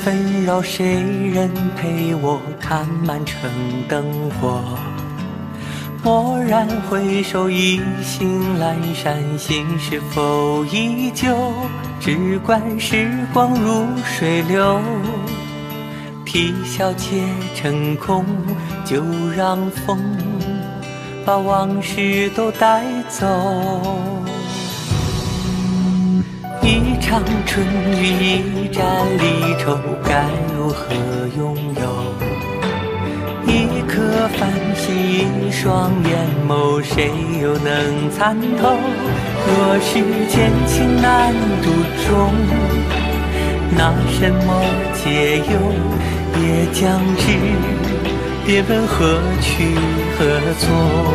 纷扰，谁人陪我看满城灯火？蓦然回首，已醒阑珊，心是否依旧？只怪时光如水流，啼笑皆成空，就让风把往事都带走。一场春雨，一盏离愁，该如何拥有？一颗繁星，一双眼眸，谁又能参透？若是间情难独钟，那什么解忧？也将至，别问何去何从。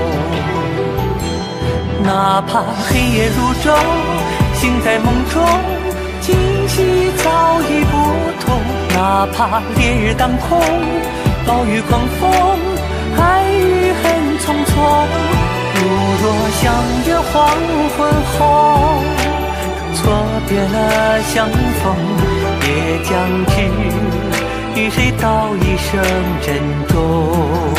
哪怕黑夜如昼，醒在梦中，今夕早已不同。哪怕烈日当空，暴雨狂风，爱与恨匆匆。如若相约黄昏后，错别了相逢，也将知与谁道一声珍重。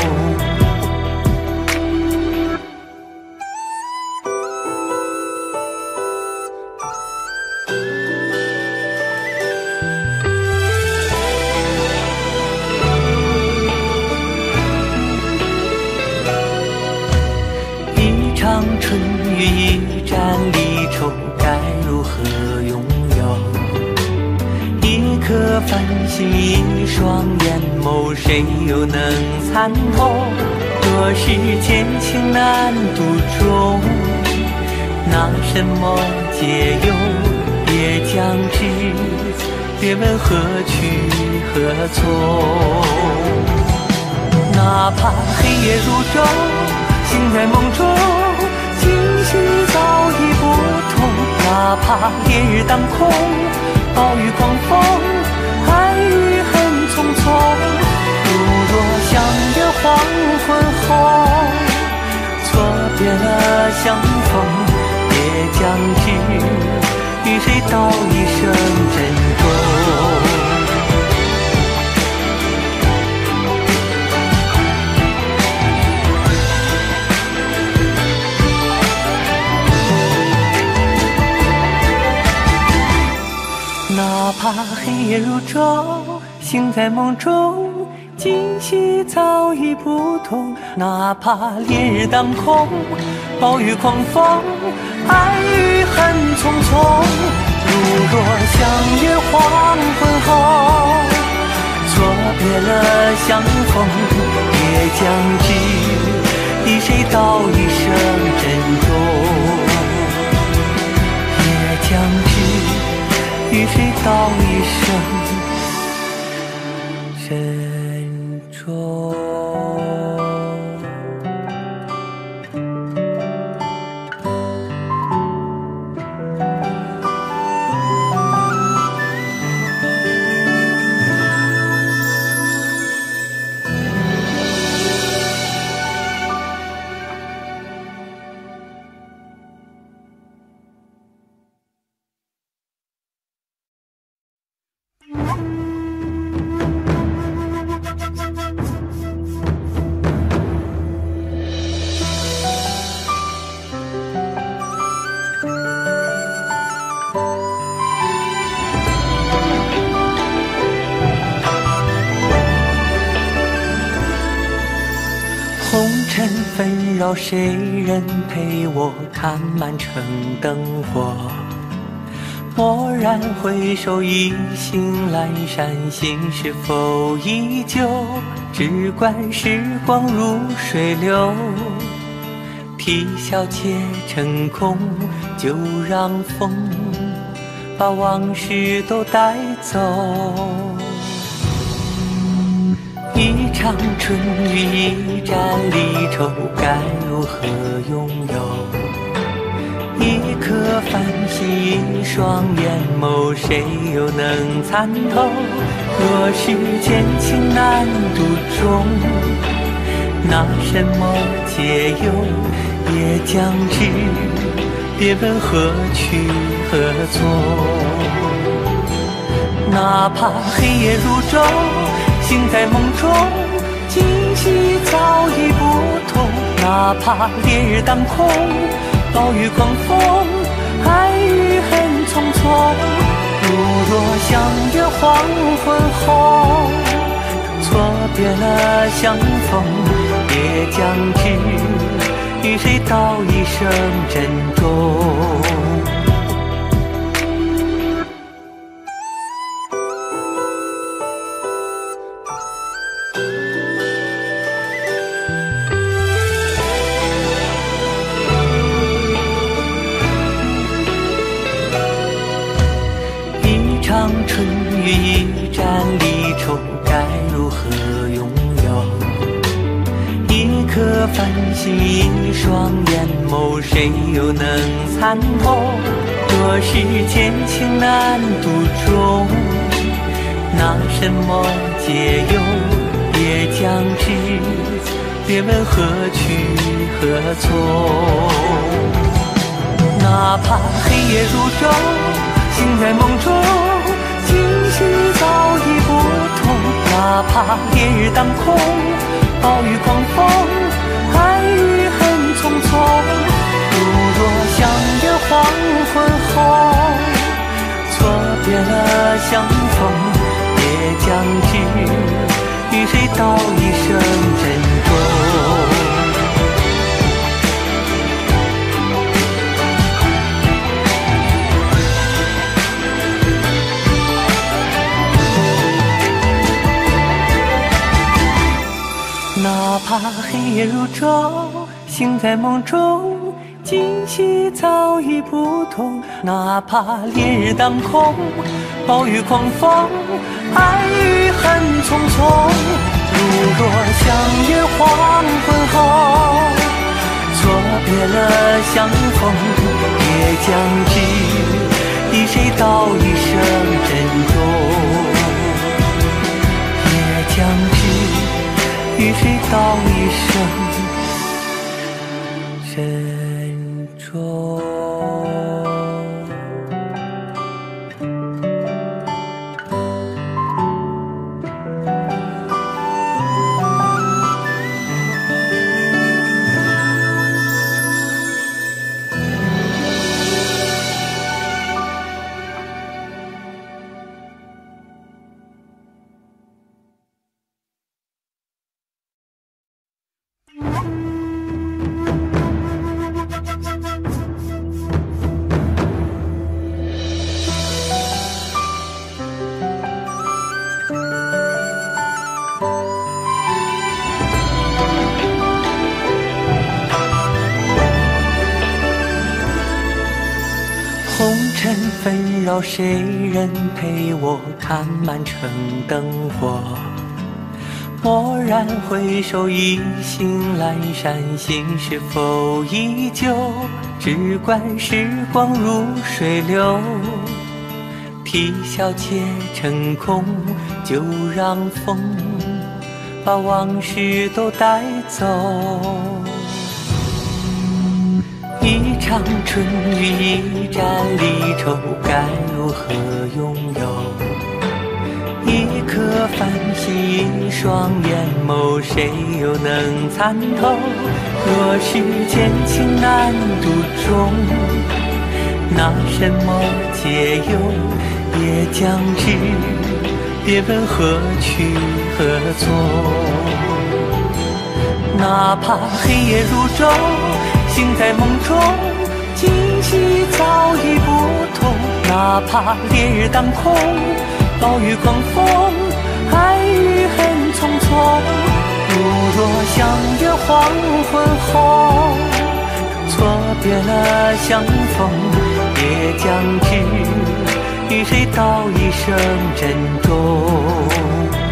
春雨，一盏离愁，该如何拥有？一颗繁星，一双眼眸，谁又能参透？若是间情难独钟，那什么解忧？也将知，别问何去何从。哪怕黑夜如昼，醒在梦中，今夕早已不同。哪怕烈日当空，暴雨狂风，爱与恨匆匆。如若相约黄昏后，错别了相逢，也将知与谁道一声珍重。哪怕黑夜如昼，醒在梦中，今夕早已不同。哪怕烈日当空，暴雨狂风，爱与恨匆匆。如若相约黄昏后，错别了相逢，也将知与谁道一声珍重，也将知与谁道一声珍重。红尘纷扰，谁人陪我看满城灯火？蓦然回首，已醒阑珊，心是否依旧？只怪时光如水流，啼笑皆成空，就让风把往事都带走。一场春雨，一盏离愁，该如何拥有？一颗繁星，一双眼眸，谁又能参透？若是间情难独钟，那什么解忧？也将知，别问何去何从。 哪怕黑夜如昼，醒在梦中，今夕早已不同。哪怕烈日当空，暴雨狂风，爱与恨匆匆。如若相约黄昏后，错别了相逢，也将知与谁道一声珍重。长春雨一盏离愁，该如何拥有？一颗繁星，一双眼眸，谁又能参透？若是间情难独钟，那什么解忧？也将知，别问何去何从。哪怕黑夜如昼，醒在梦中，今夕早已不同。哪怕烈日当空，暴雨狂风，爱与恨匆匆。如若相约黄昏后，错别了相逢，也将知与谁道一声珍重。哪怕黑夜如昼，醒在梦中，今夕早已不同。哪怕烈日当空，暴雨狂风，爱与恨匆匆。如若相约黄昏后，错别了相逢，也将知与谁道一声珍重，也将知与谁道一声珍重。红尘纷扰，谁人陪我看满城灯火？蓦然回首，一心阑珊，心是否依旧？只怪时光如水流，啼笑皆成空。就让风把往事都带走。一场春雨，一盏离愁，该如何拥有？一颗繁星，一双眼眸，谁又能参透？若是间情难独钟，那什么解忧？也将知，别问何去何从。哪怕黑夜如昼，醒在梦中，今夕早已不同。哪怕烈日当空，暴雨狂风，爱与恨匆匆。如若相约黄昏后，错别了相逢，也将知与谁道一声珍重。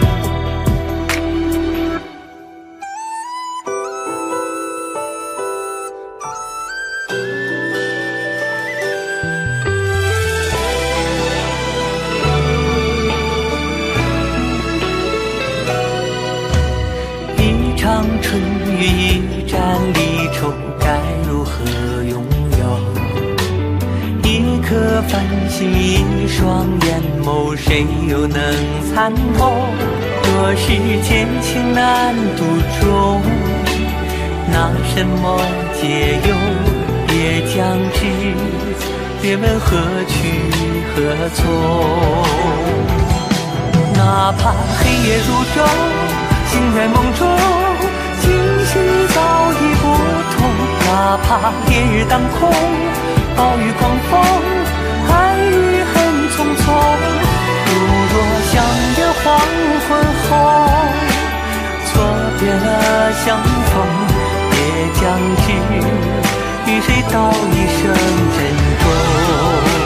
长春雨，一盏离愁，该如何拥有？一颗繁心一双眼眸，谁又能参透？若是剑情难独钟，那什么解忧也将至，别问何去何从。哪怕黑夜如昼，醒在梦中，今夕早已不同。哪怕烈日当空，暴雨狂风，爱与恨匆匆。如若相约黄昏后，错别了相逢，也将至，与谁道一声珍重。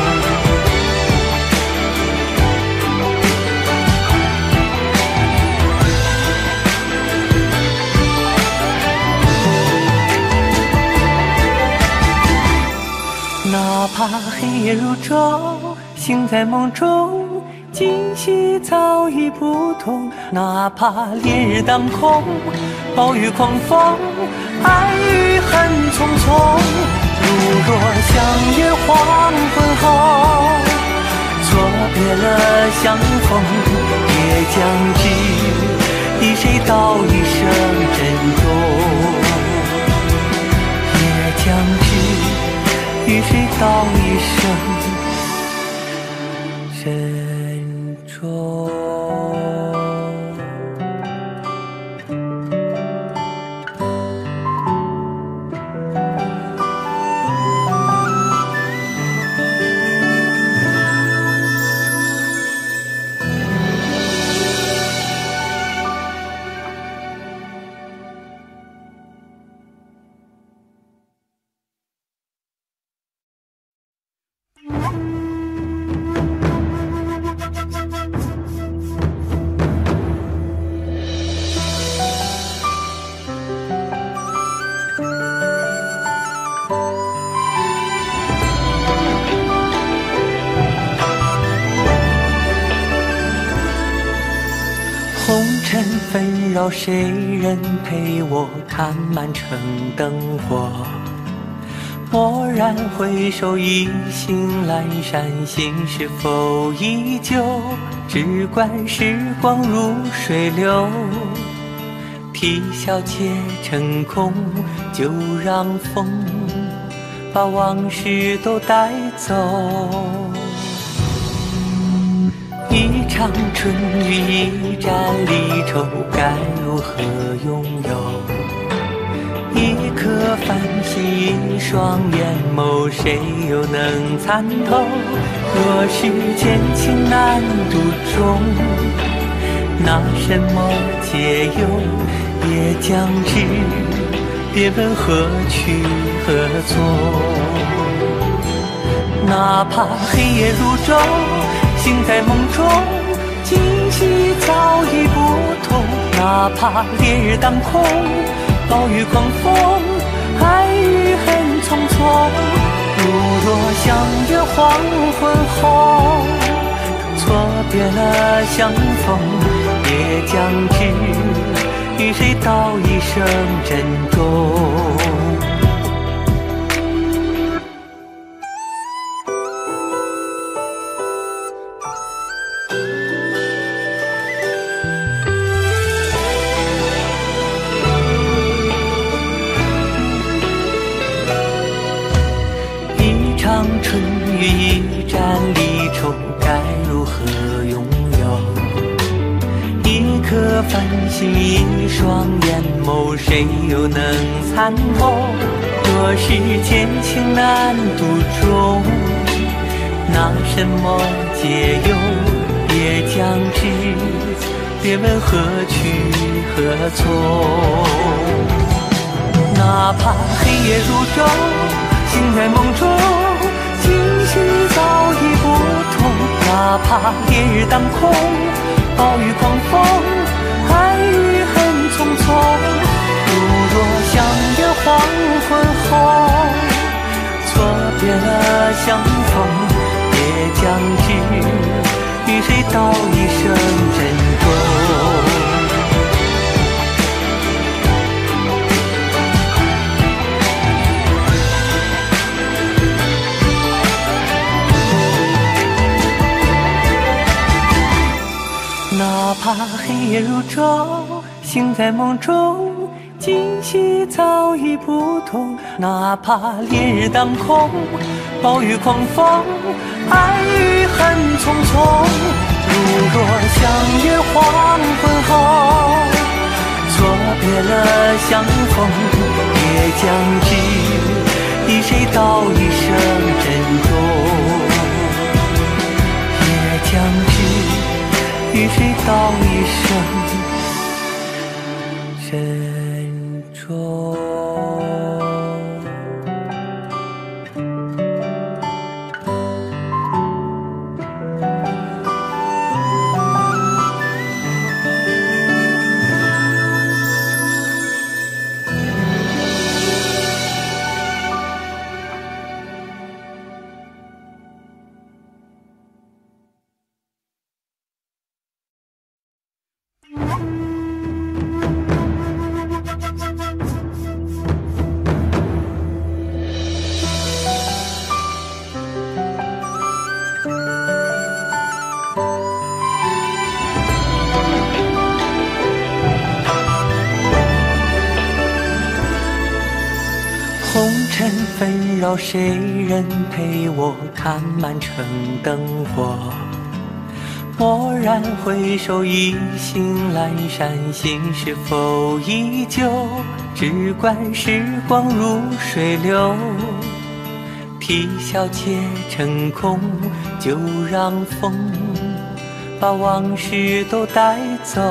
哪怕黑夜如昼，醒在梦中，今夕早已不同。哪怕烈日当空，暴雨狂风，爱与恨匆匆。如若相约黄昏后，错别了相逢，也将至，与谁道一声珍重，也将至，与谁道一声珍重。红尘纷扰，谁人陪我看满城灯火？蓦然回首，已醒阑珊，心是否依旧？只怪时光如水流，啼笑皆成空，就让风把往事都带走。一场春雨，一盏离愁，该如何拥有？一颗繁星，一双眼眸，谁又能参透？若是剑情难独钟，那什么解忧也将至，别问何去何从。哪怕黑夜如昼，醒在梦中，今夕早已不同。哪怕烈日当空，暴雨狂风，爱与恨匆匆。如若相约黄昏后，错别了相逢，也将至，与谁道一声珍重。春雨，一盏离愁，该如何拥有？一颗繁星，一双眼眸，谁又能参透？若是剑情难独钟，那什么解忧也将至，别问何去何从。哪怕黑夜如昼，醒在梦中，今夕早已不同。哪怕烈日当空，暴雨狂风，爱与恨匆匆。如若相约黄昏后，错别了相逢，也将至，与谁道一声珍重。 夜如昼，醒在梦中，今夕早已不同。哪怕烈日当空，暴雨狂风，爱与恨匆匆。如若相约黄昏后，错别了相逢，也将知与谁道一声珍重。也将知与谁道一声珍重。红尘纷扰，谁人陪我看满城灯火？蓦然回首，已心阑珊，心是否依旧？只怪时光如水流，啼笑皆成空，就让风把往事都带走。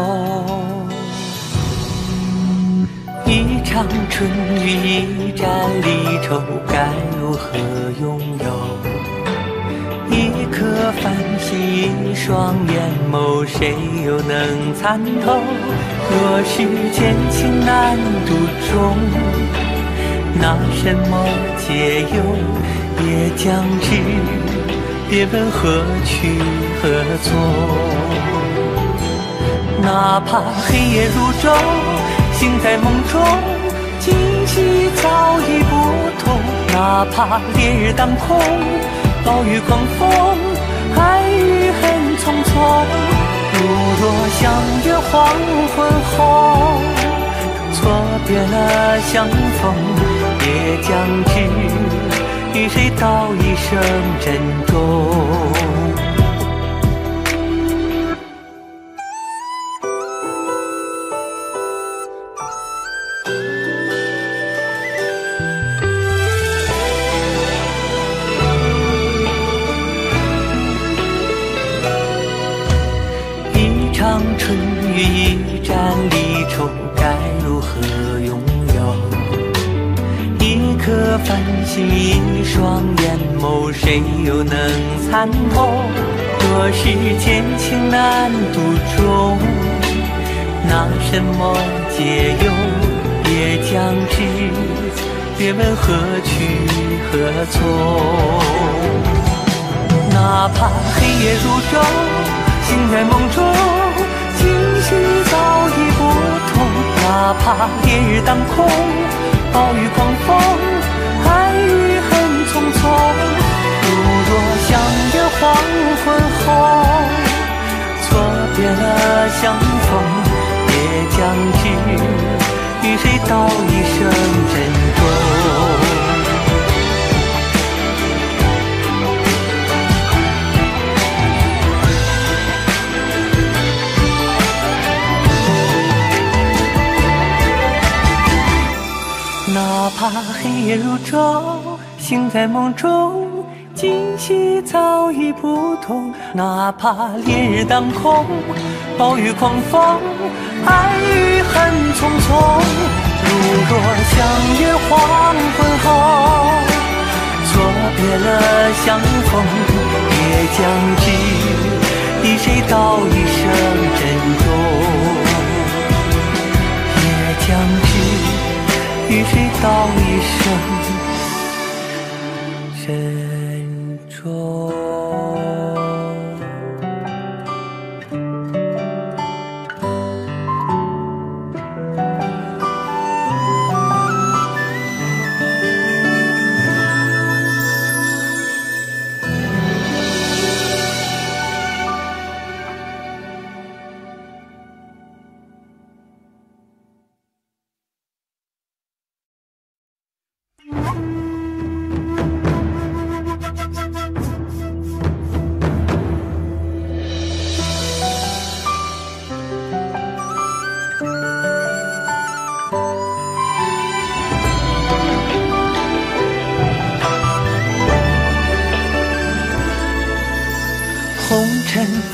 一场春雨，一盏离愁，该如何拥有？一颗繁星，一双眼眸，谁又能参透？若是渐情难独钟，那什么解忧？也将知，别问何去何从。哪怕黑夜如昼，醒在梦中，今夕早已不同。哪怕烈日当空，暴雨狂风，爱与恨匆匆。如若相约黄昏后，错别了相逢，也将知与谁道一声珍重。春雨，一盏离愁，该如何拥有？一颗繁星，一双眼眸，谁又能参透？若是渐情难独钟，那什么解忧？也将知，别问何去何从。哪怕黑夜如昼，醒在梦中，今夕早已不同。哪怕烈日当空，暴雨狂风，爱与恨匆匆。如若相约黄昏后，错别了相逢，也将知与谁道一声珍重。哪怕黑夜如昼，醒在梦中，今夕早已不同。哪怕烈日当空，暴雨狂风，爱与恨匆匆。如若相约黄昏后，错别了相逢，也将知与谁道一声珍重。也将知与谁道一声珍重。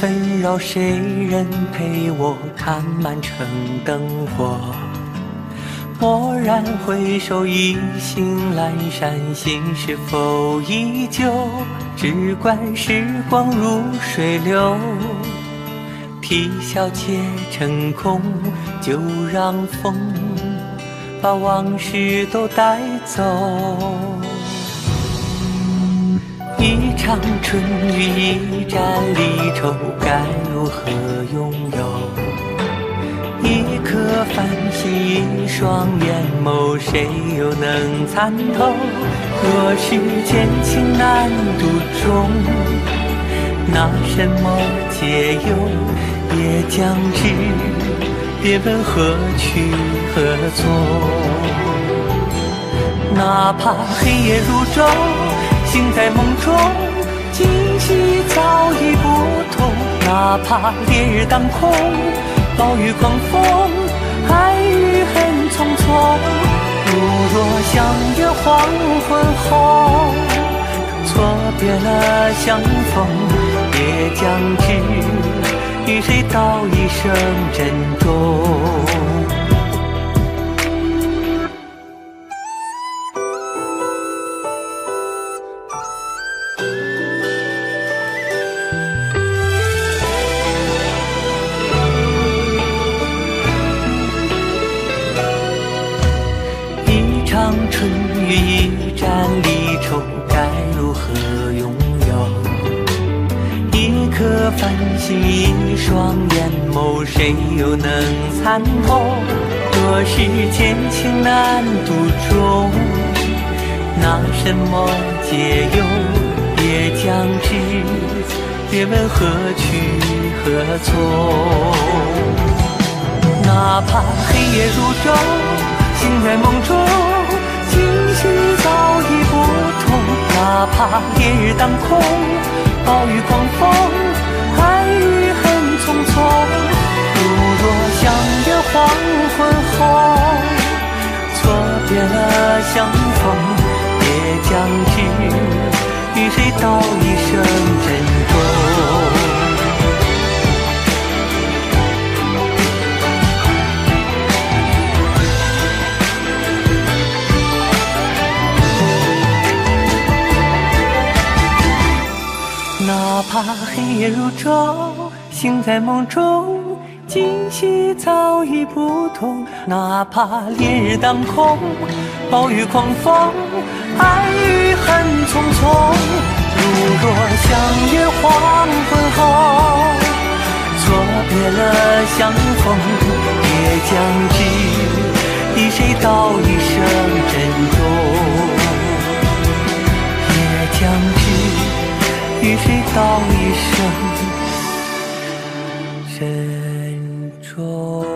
纷扰，谁人陪我看满城灯火？蓦然回首，已兴阑珊，心是否依旧？只怪时光如水流，啼笑皆成空，就让风把往事都带走。一场春雨，一盏离愁，该如何拥有？一颗繁星，一双眼眸，谁又能参透？若是间情难独钟，那什么解忧？也将至，别问何去何从。哪怕黑夜如昼，醒在梦中，今夕早已不同。哪怕烈日当空，暴雨狂风，爱与恨匆匆。如若相约黄昏后，错别了相逢，也将至，与谁道一声珍重。春雨，一盏离愁，该如何拥有？一颗繁星，一双眼眸，谁又能参透？若是间情难独钟，那什么解忧？也将至，别问何去何从。哪怕黑夜如昼，醒在梦中，今夕早已不同。哪怕烈日当空，暴雨狂风，爱与恨匆匆。如若相约黄昏后，错别了相逢，也将至，与谁道一声珍重。哪怕黑夜如昼，醒在梦中，今夕早已不同。哪怕烈日当空，暴雨狂风，爱与恨匆匆。如若相约黄昏后，错别了相逢，也将至，与谁道一声珍重。也将至，与谁道一声珍重。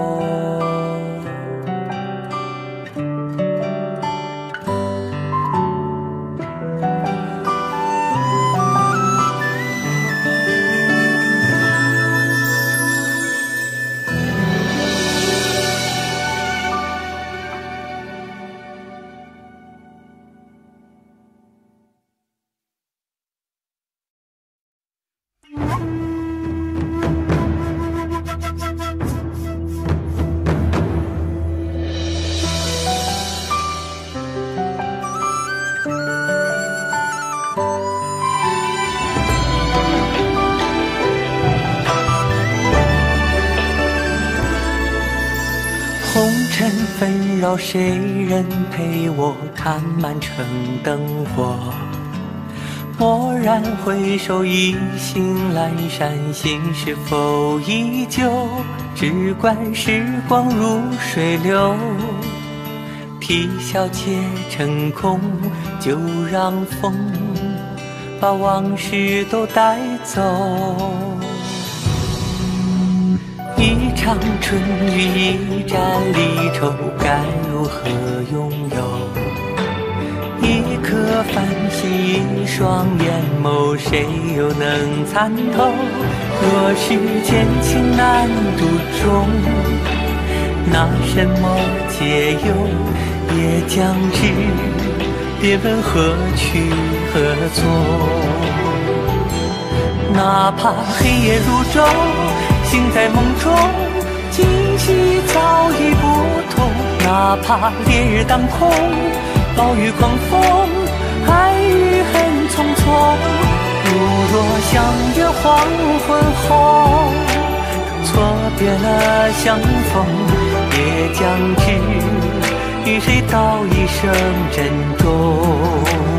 红尘纷扰，谁人陪我看满城灯火？蓦然回首，已兴阑珊，心是否依旧？只怪时光如水流，啼笑皆成空，就让风把往事都带走。一场春雨，一盏离愁，该如何拥有？一颗繁星，一双眼眸，谁又能参透？若是间情难独钟，那什么解忧？也将至，别问何去何从。 哪怕黑夜如昼，醒在梦中，今夕早已不同。哪怕烈日当空，暴雨狂风，爱与恨匆匆。如若相约黄昏后，错别了相逢，也将知与谁道一声珍重。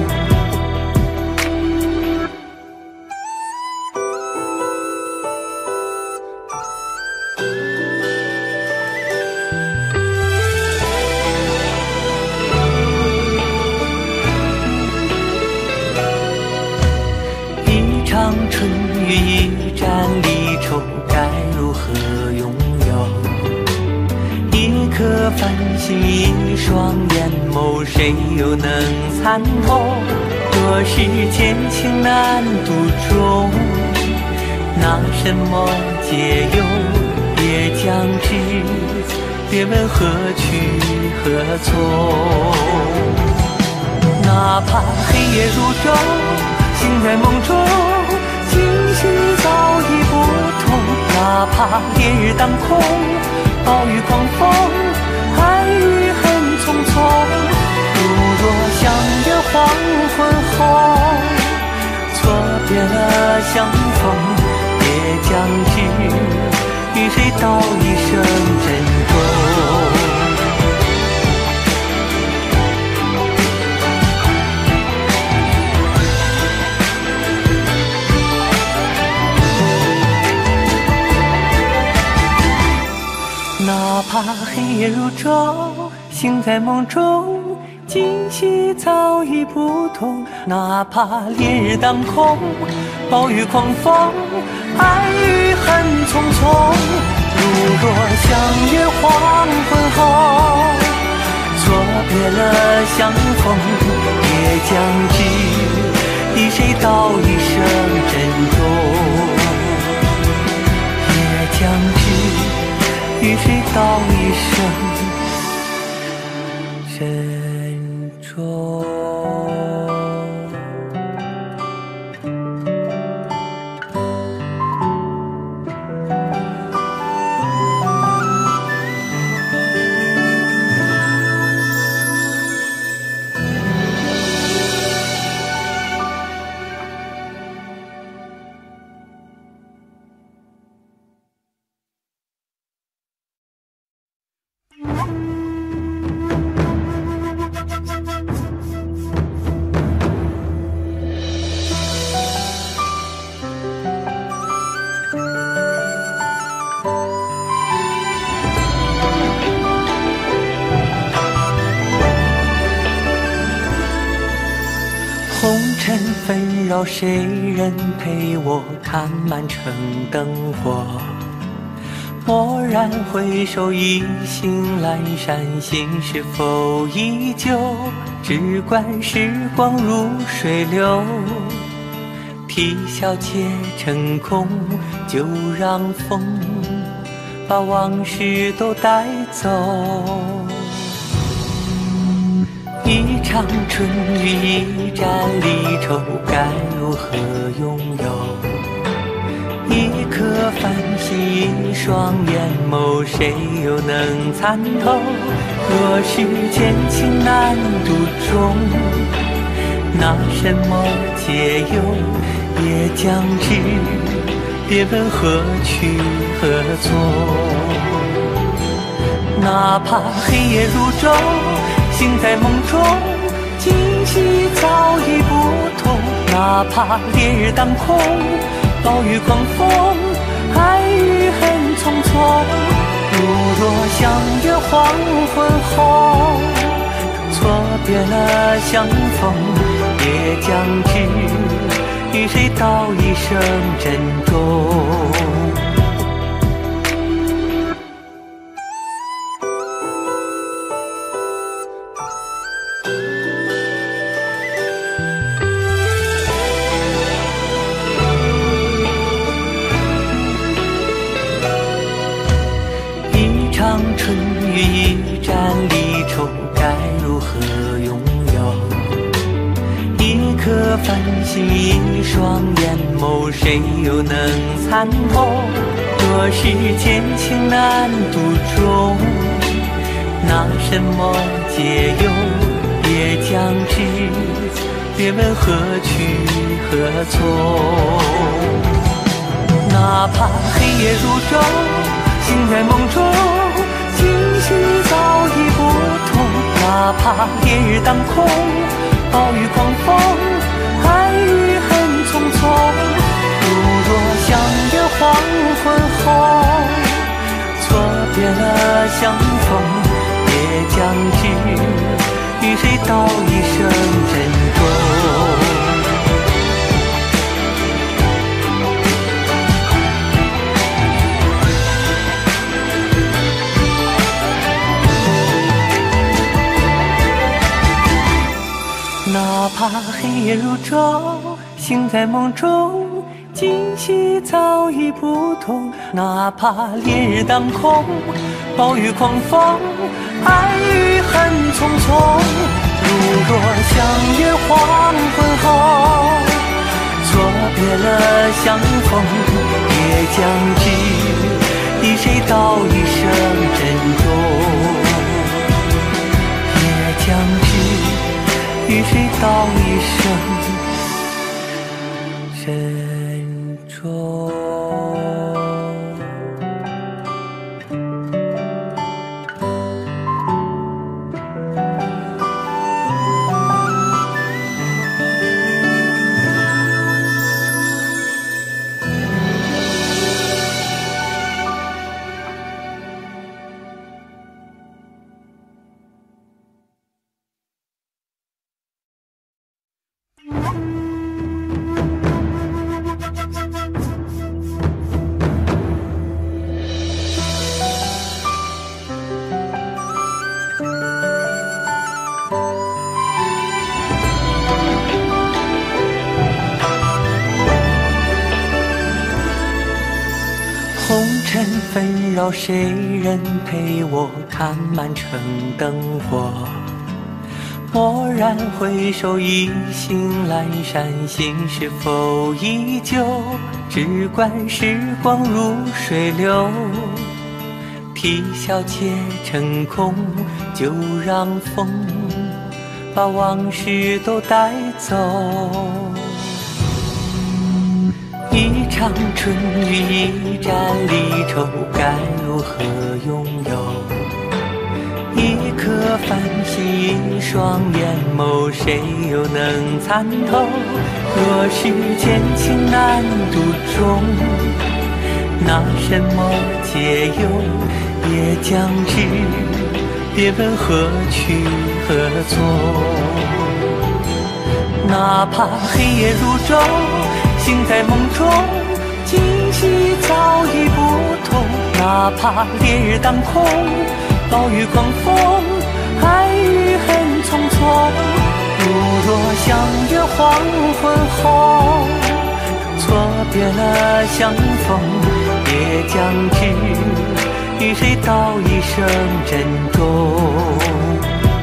春雨一盏离愁，该如何拥有？一颗繁星，一双眼眸，谁又能参透？若是渐情难独钟，那什么解忧也将知，别问何去何从。哪怕黑夜如昼，醒在梦中，今夕早已不同。哪怕烈日当空，暴雨狂风，爱与恨匆匆。如若相约黄昏后，错别了相逢，也将知与谁道一声珍重。哪怕黑夜如昼，醒在梦中，今夕早已不同。哪怕烈日当空，暴雨狂风，爱与恨匆匆。如若相约黄昏后，错别了相逢，也将知与谁道一声珍重，也将知与谁道一声珍重。红尘纷扰，谁人陪我看满城灯火？蓦然回首，已心阑珊，心是否依旧？只怪时光如水流，啼笑皆成空。就让风把往事都带走。一场春雨，一盏离愁，该如何拥有？一颗繁星，一双眼眸，谁又能参透？若是渐情难独钟，那什么解忧也将知，别问何去何从。哪怕黑夜如昼，醒在梦中，今夕早已不同。哪怕烈日当空，暴雨狂风，爱与恨匆匆。如若相约黄昏后，错别了相逢，也将知与谁道一声珍重。春雨，一盏离愁，该如何拥有？一颗颗繁星一双眼眸，谁又能参透？若是剑情难独钟，那什么解忧也将至，别问何去何从。哪怕黑夜如昼，醒在梦中，惊喜早已不同。哪怕烈日当空，暴雨狂风，爱与恨匆匆。如若相约黄昏后，错别了相逢，也将至，与谁道一声珍重。哪怕黑夜如昼，醒在梦中，今夕早已不同。哪怕烈日当空，暴雨狂风，爱与恨匆匆。如若相约黄昏后，错别了相逢，也将至，与谁道一声珍重，也将至，与谁道一声珍重。红尘纷扰，谁人陪我看满城灯火？蓦然回首，已醒阑珊，心是否依旧？只怪时光如水流，啼笑皆成空。就让风把往事都带走。一场春雨，一盏离愁，该如何拥有？一颗繁星，一双眼眸，谁又能参透？若是剑情难独钟，那什么解忧也将至，别问何去何从。哪怕黑夜如昼，醒在梦中，今夕早已不同。哪怕烈日当空，暴雨狂风，爱与恨匆匆。如若相约黄昏后，错别了相逢，也将至，与谁道一声珍重。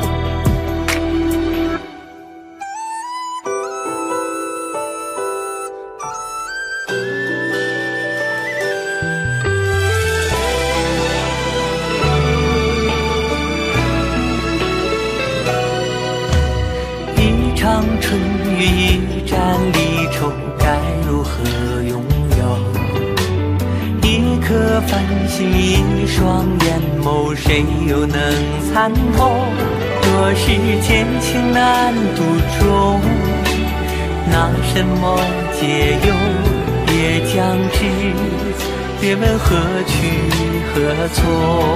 一场春雨，一盏离愁，该如何拥有？一颗繁星，一双眼眸，谁又能参透？若是剑情难独钟，那什么解忧也将至，别问何去何从。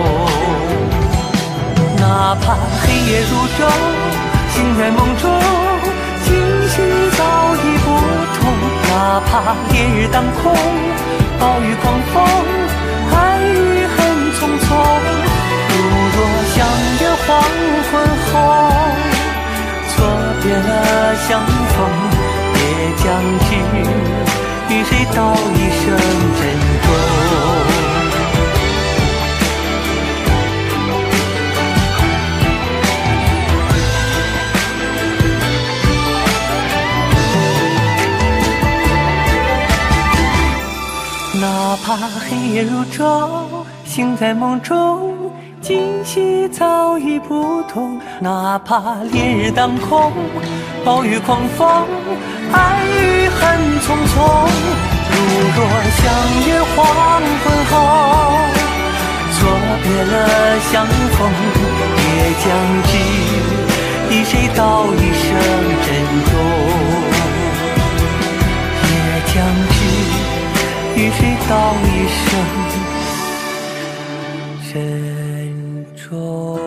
哪怕黑夜如昼，醒在梦中，今夕早已不同。哪怕烈日当空，暴雨狂风，爱与恨匆匆。如若相约黄昏后，错别了相逢，也将至，与谁道一声珍重。 黑夜如昼，醒在梦中，今夕早已不同。哪怕烈日当空，暴雨狂风，爱与恨匆匆。如若相约黄昏后，错别了相逢，也将知与谁道一声珍重。也将知与谁道一声珍重。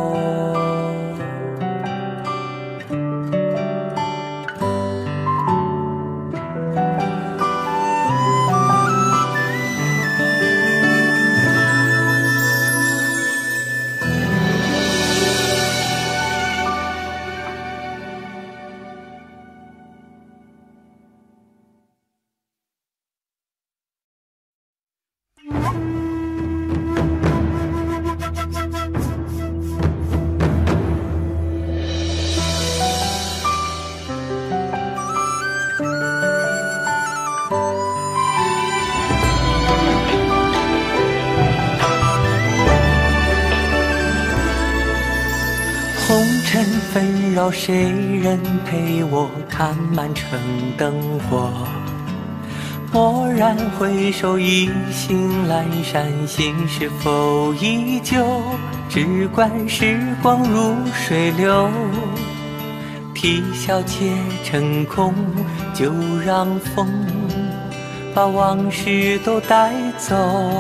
红尘纷扰，谁人陪我看满城灯火？蓦然回首，已醒阑珊，心是否依旧？只怪时光如水流，啼笑皆成空。就让风把往事都带走。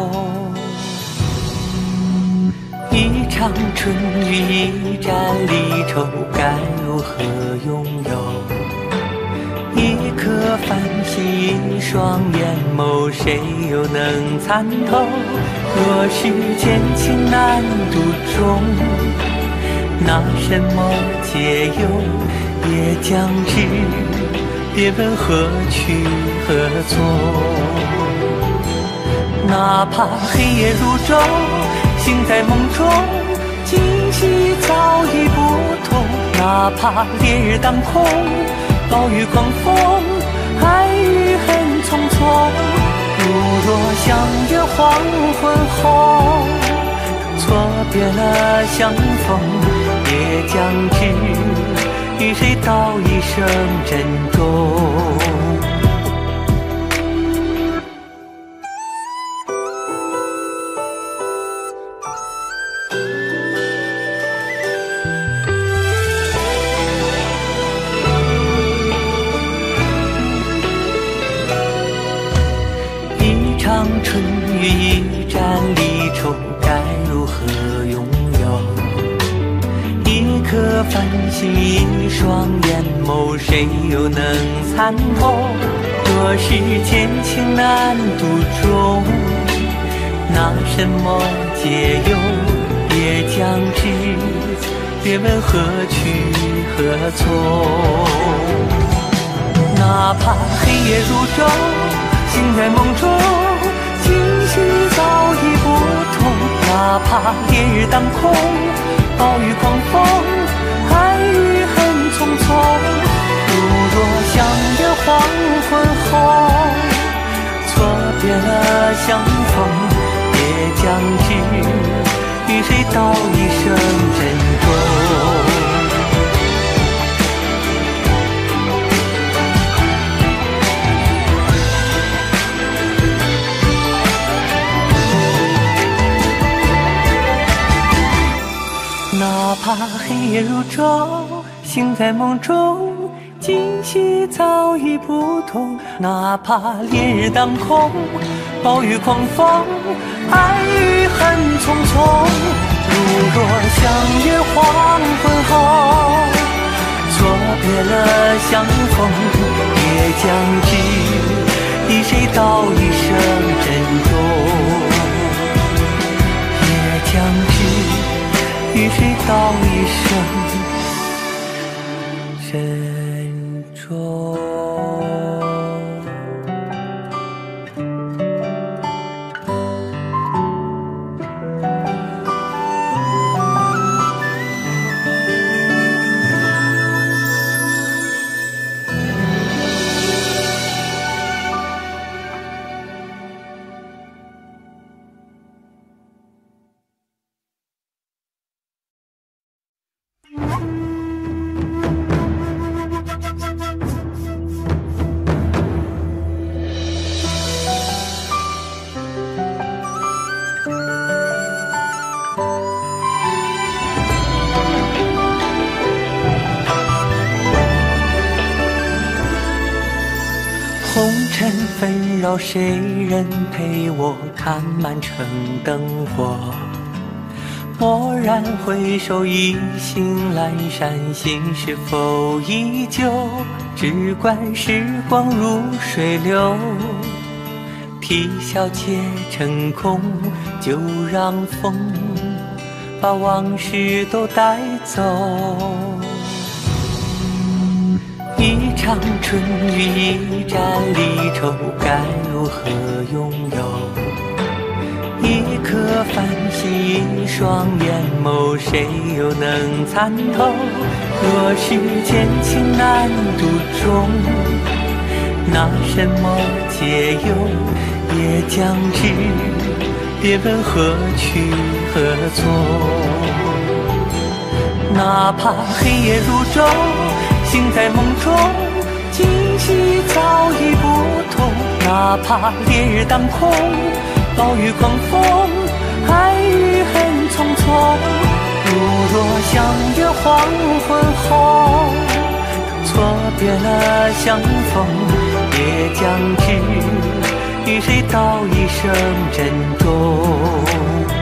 一场春雨，一盏离愁，该如何拥有？一颗繁星，一双眼眸，谁又能参透？若是间情难独钟，那什么解忧？也将知，别问何去何从。哪怕黑夜如昼，醒在梦中，今夕早已不同。哪怕烈日当空，暴雨狂风，爱与恨匆匆。如若相约黄昏后，错别了相逢，也将知与谁道一声珍重。春雨，一盏离愁，该如何拥有？一颗繁星，一双眼眸，谁又能参透？若是间情难独钟，那什么解忧？也将知，别问何去何从。哪怕黑夜如昼，醒在梦中，今夕早已不同。哪怕烈日当空，暴雨狂风，爱与恨匆匆。如若相约黄昏后，错别了相逢，也将知与谁道一声珍重。哪怕黑夜如昼，醒在梦中，今夕早已不同。哪怕烈日当空，暴雨狂风，爱与恨匆匆。如若相约黄昏后，错别了相逢，也将知与谁道一声珍重。也将知与谁道一声珍重。 红尘纷扰，谁人陪我看满城灯火？蓦然回首，已醒阑珊，心是否依旧？只怪时光如水流，啼笑皆成空，就让风把往事都带走。一场春雨，一盏离愁，该如何拥有？一颗繁星，一双眼眸，谁又能参透？若是渐情难独钟，那什么解忧也将至，别问何去何从。哪怕黑夜如昼，醒在梦中，今夕早已不同。哪怕烈日当空，暴雨狂风，爱与恨匆匆。如若相约黄昏后，错别了相逢，也将至，与谁道一声珍重。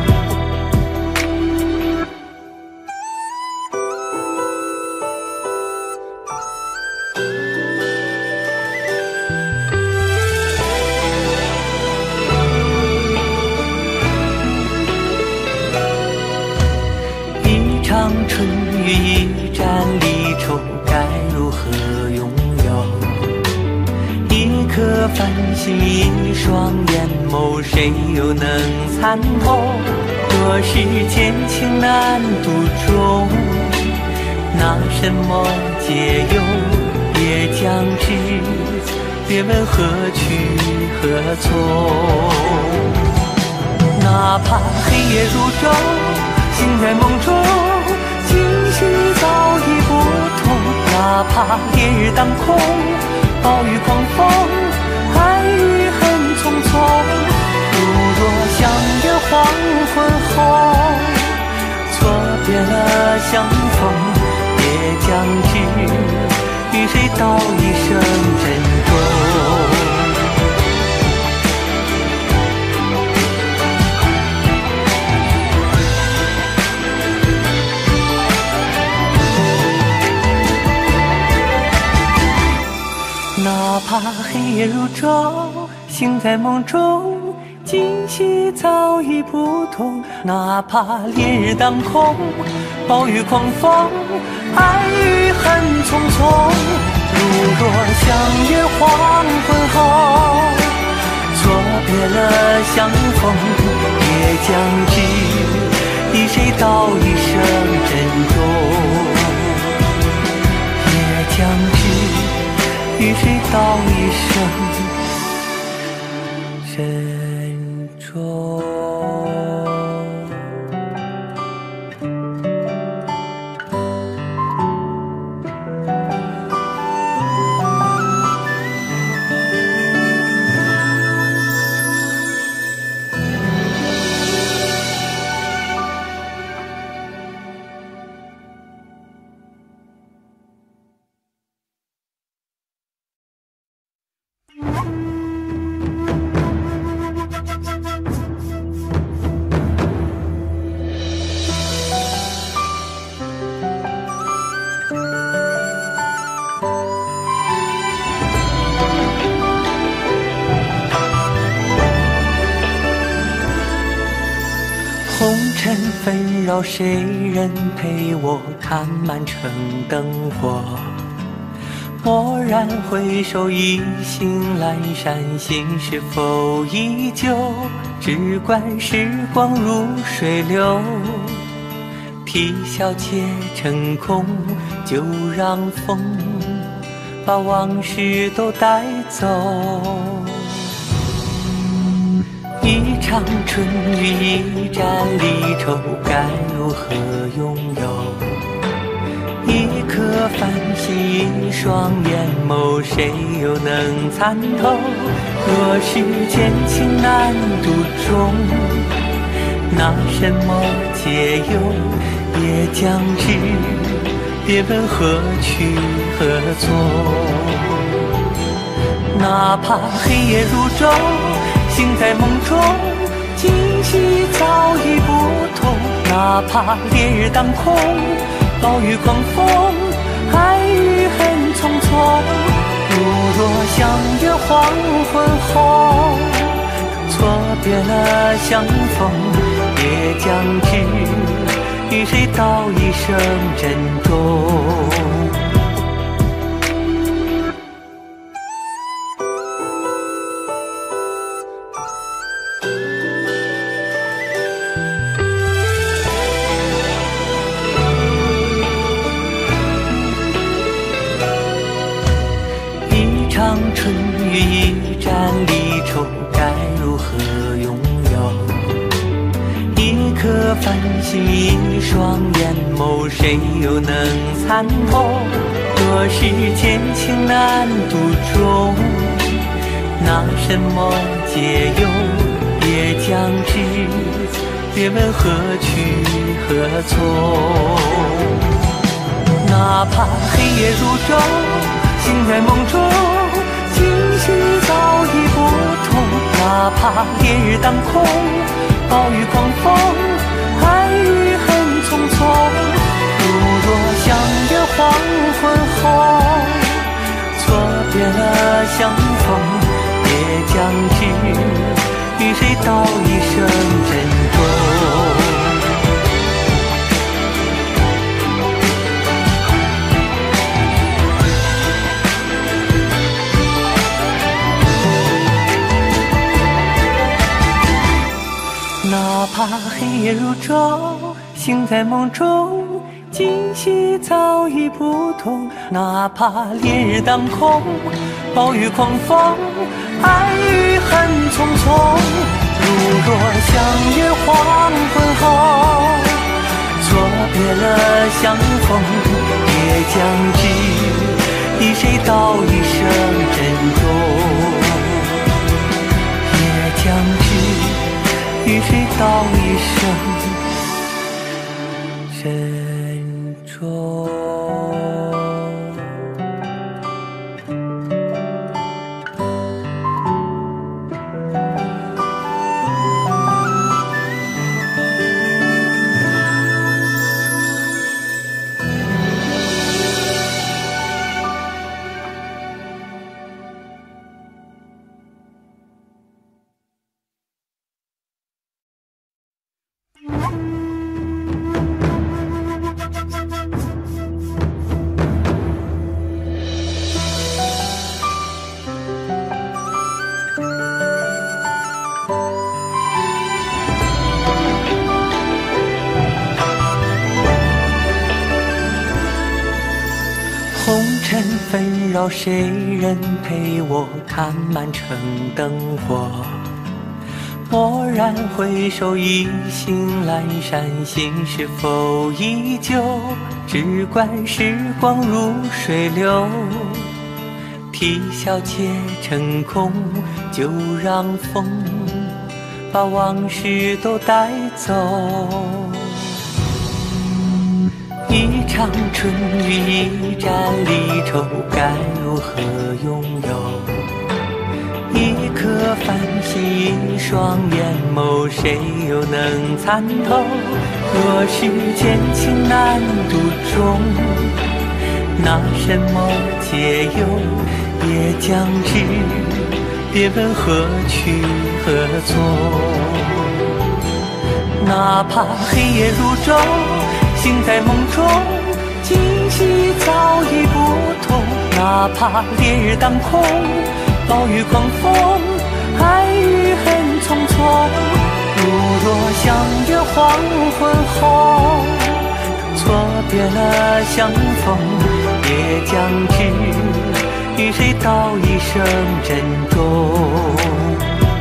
春雨，一盏离愁，该如何拥有？一颗繁星，一双眼眸，谁又能参透？若是渐情难独钟，那什么解忧也将至，别问何去何从。哪怕黑夜如昼，醒在梦中，今夕早已不同。哪怕烈日当空，暴雨狂风，爱与恨匆匆。如若相约黄昏后，错别了相逢，也将至，与谁道一声珍重。哪怕黑夜如昼，醒在梦中，今夕早已不同。哪怕烈日当空，暴雨狂风，爱与恨匆匆。如若相约黄昏后，错别了相逢，也将至，与谁道一声珍重，也将至，与谁道一声珍重。红尘纷扰，谁人陪我看满城灯火？蓦然回首，已醒阑珊，心是否依旧？只怪时光如水流，啼笑皆成空，就让风把往事都带走。一场春雨，一盏离愁，该如何拥有？一颗繁星，一双眼眸，谁又能参透？若是渐情难独钟，那什么解忧也将至，别问何去何从。哪哪怕黑夜如昼，醒在梦中，今夕早已不同。哪怕烈日当空，暴雨狂风，爱与恨匆匆。如若相约黄昏后，错别了相逢，也将知与谁道一声珍重。一场春雨，一盏离愁，该如何拥有？一颗繁星，一双眼眸，谁又能参透？若是间情难独钟，那什么解忧也将知，别问何去何从。哪怕黑夜如昼，醒在梦中，今夕早已不同。哪怕烈日当空，暴雨狂风，爱与恨匆匆。如若相约黄昏后，错别了相逢，也将知与谁道一声珍重。哪怕黑夜如昼，醒在梦中，今夕早已不同。哪怕烈日当空，暴雨狂风，爱与恨匆匆。如若相约黄昏后，错别了相逢，也将知与谁道一声珍重，也将知与谁道一声珍重。红尘纷扰，谁人陪我看满城灯火？蓦然回首，已醒阑珊，心是否依旧？只怪时光如水流，啼笑皆成空，就让风把往事都带走。一场春雨，一盏离愁，该如何拥有？一颗繁星，一双眼眸，谁又能参透？若是间情难独钟，那什么解忧也将知，别问何去何从。哪怕黑夜如昼，醒在梦中，今夕早已不同。哪怕烈日当空，暴雨狂风，爱与恨匆匆。如若相约黄昏后，错别了相逢，也将知与谁道一声珍重。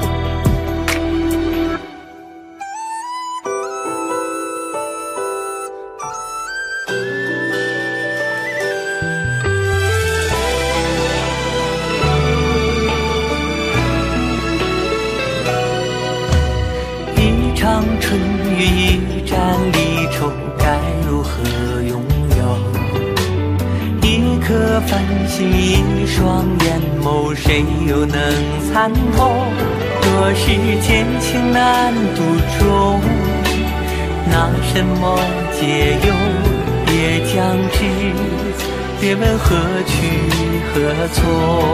一场春雨，一盏离愁，该如何拥有？一颗繁星一双眼眸，谁又能参透？若是剑情难独钟，那什么解忧也将至，别问何去何从。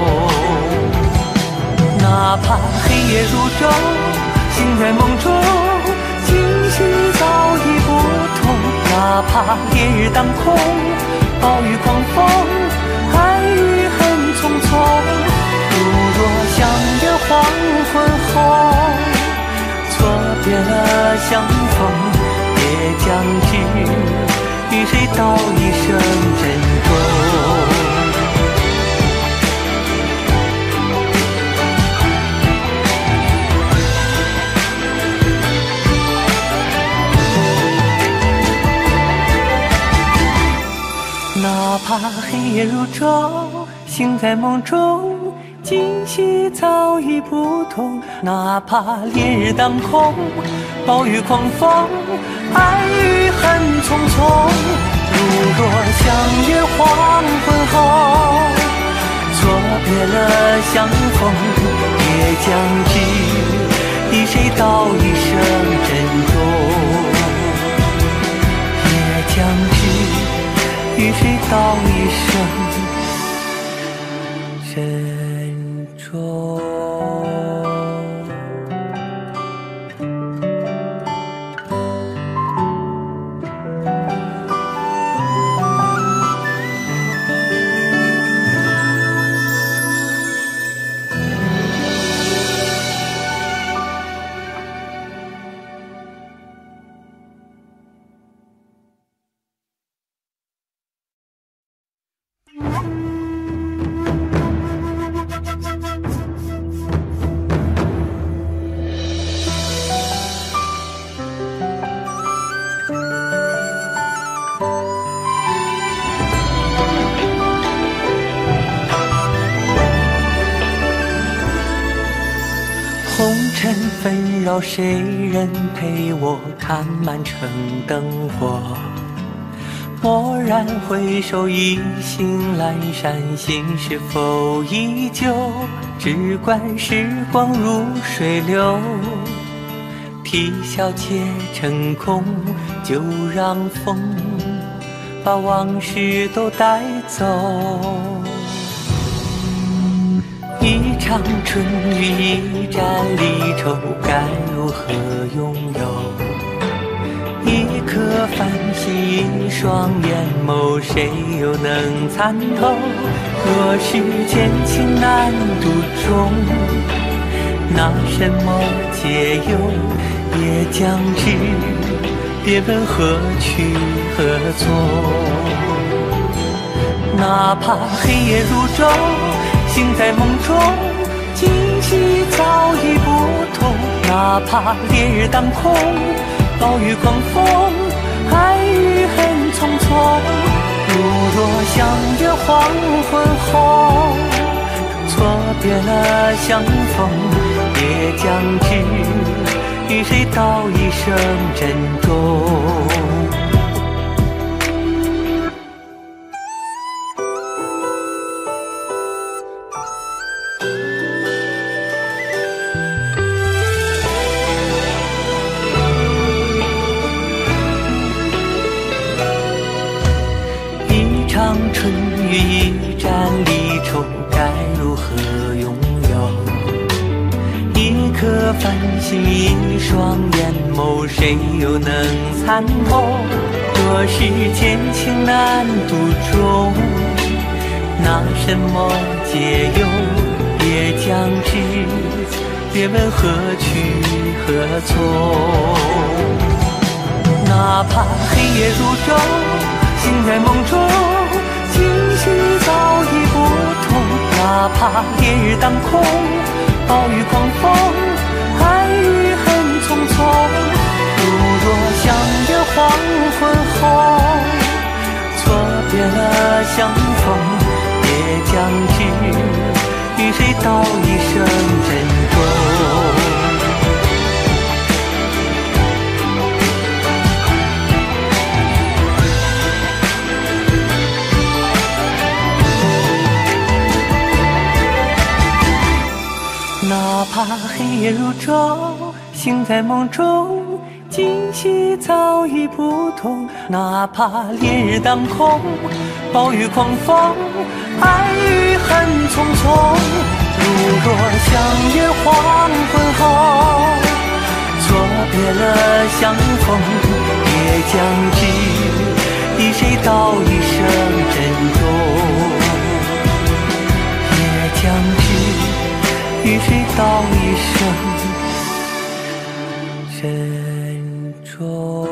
哪怕黑夜如昼，醒在梦中，情绪早已不同。哪怕烈日当空，暴雨狂风，爱与恨匆匆。如若相约黄昏后，错别了相逢，也将至，与谁道一声珍重。哪怕黑夜如昼，醒在梦中，今夕早已不同。哪怕烈日当空，暴雨狂风，爱与恨匆匆。如若相约黄昏后，错别了相逢，也将至，与谁道一声珍重，也将至，与谁道一声珍重。红尘纷扰，谁人陪我看满城灯火？蓦然回首，已醒阑珊，心是否依旧？只管时光如水流，啼笑皆成空，就让风把往事都带走。一场春雨，一盏离愁，该如何拥有？一颗繁星，一双眼眸，谁又能参透？若是剑情难独钟，那什么解忧也将至，别问何去何从。哪怕黑夜如昼，醒在梦中，今夕早已不同。哪怕烈日当空，暴雨狂风，爱与恨匆匆。如若相约黄昏后，错别了相逢，也将至，与谁道一声珍重。春雨，一盏离愁，该如何拥有？一颗繁星，一双眼眸，谁又能参透？若是剑情难独钟，那什么解忧也将至，别问何去何从。哪怕黑夜如昼，醒在梦中，情绪早已不同。哪怕烈日当空，暴雨狂风，爱与恨匆匆。如若相约黄昏后，错别了相逢，也将至，与谁道一声珍重。 怕黑夜如昼，醒在梦中，今夕早已不同。哪怕烈日当空，暴雨狂风，爱与恨匆匆。如若相约黄昏后，错别了相逢，也将知与谁道一声珍重。也将知与谁道一声珍重。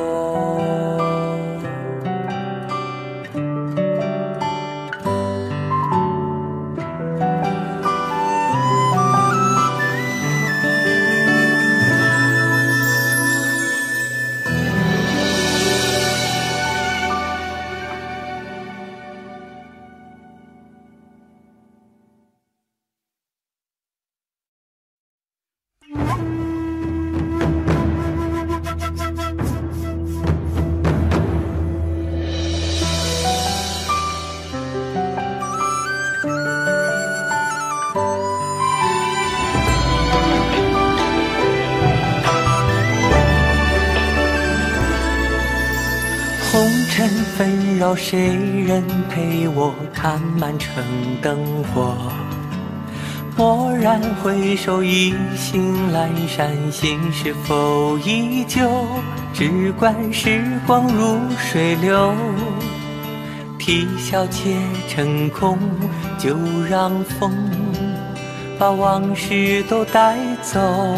红尘纷扰，谁人陪我看满城灯火？蓦然回首，已醒阑珊，心是否依旧？只怪时光如水流，啼笑皆成空。就让风把往事都带走。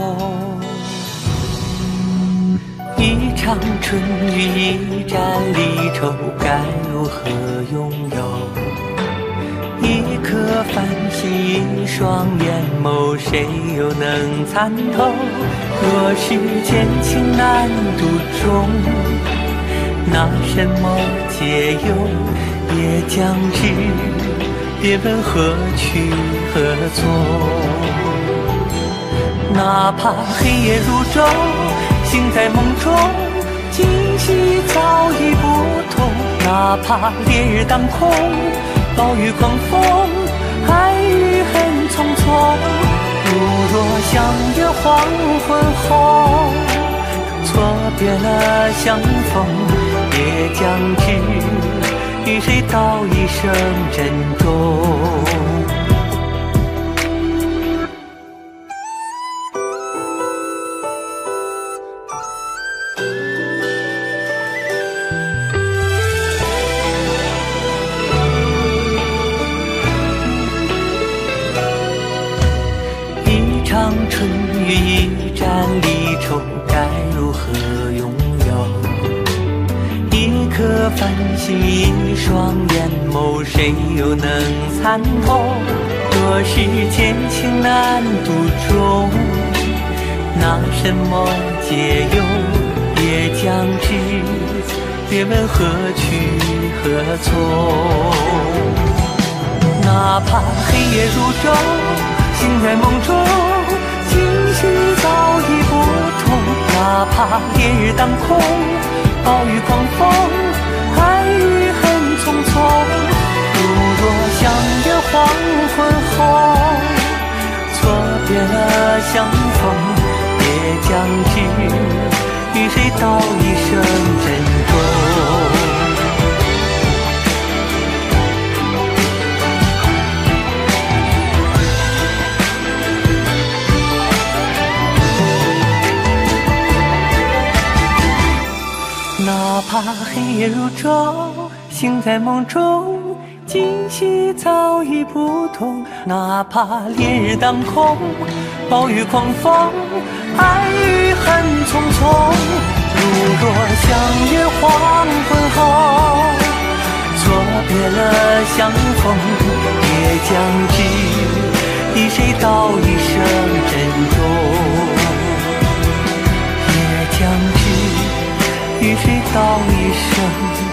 一场春雨，一盏离愁，该如何拥有？一颗繁星，一双眼眸，谁又能参透？若是间情难独钟，拿什么解忧？也将知，别问何去何从。哪怕黑夜如昼，醒在梦中，今夕早已不同。哪怕烈日当空，暴雨狂风，爱与恨匆匆。如若相约黄昏后，错别了相逢，也将知与谁道一声珍重。春雨，一盏离愁，该如何拥有？一颗繁星，一双眼眸，谁又能参透？若是间情难独钟，拿什么解忧？也将知，别问何去何从。哪怕黑夜如昼，醒在梦中，今夕早已不同。哪怕烈日当空，暴雨狂风，爱与恨匆匆。如若相约黄昏后，错别了相逢，也将知与谁道一声珍重。哪怕黑夜如昼，醒在梦中，今夕早已不同。哪怕烈日当空，暴雨狂风，爱与恨匆匆。如若相约黄昏后，错别了相逢，也将知与谁道一声珍重。也将知与谁道一声